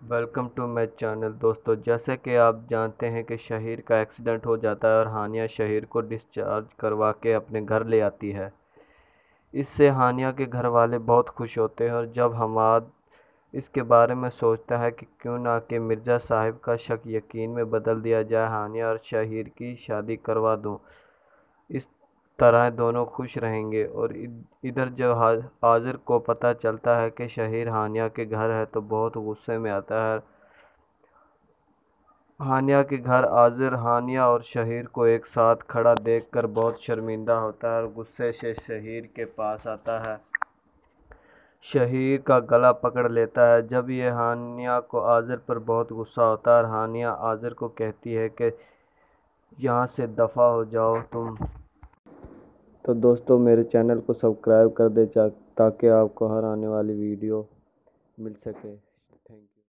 Welcome to my channel دوستو، جیسے کہ آپ جانتے ہیں کہ شہیر کا ایکسیڈنٹ ہو جاتا ہے اور ہانیہ شہیر کو ڈسچارج کروا کے اپنے گھر لے آتی ہے۔ اس سے ہانیہ کے گھر والے بہت خوش ہوتے ہیں اور جب حماد اس کے بارے میں سوچتا ہے کہ کیوں نہ کہ مرزا صاحب کا شک یقین میں بدل دیا جائے، ہانیہ اور شہیر کی شادی کروا دوں، اس طرح دونوں خوش رہیں گے۔ اور ادھر جب عاذر کو پتہ چلتا ہے کہ شہیر ہانیہ کے گھر ہے تو بہت غصے میں آتا ہے۔ ہانیہ کے گھر عاذر ہانیہ اور شہیر کو ایک ساتھ کھڑا دیکھ کر بہت شرمندہ ہوتا ہے اور غصے سے شہیر کے پاس آتا ہے، شہیر کا گلا پکڑ لیتا ہے۔ جب یہ ہانیہ کو عاذر پر بہت غصہ ہوتا ہے اور ہانیہ عاذر کو کہتی ہے کہ یہاں سے دفع ہو جاؤ تم۔ تو دوستو میرے چینل کو سبسکرائب کر دیں تاکہ آپ کو ہر آنے والی ویڈیو مل سکے۔ Thank you.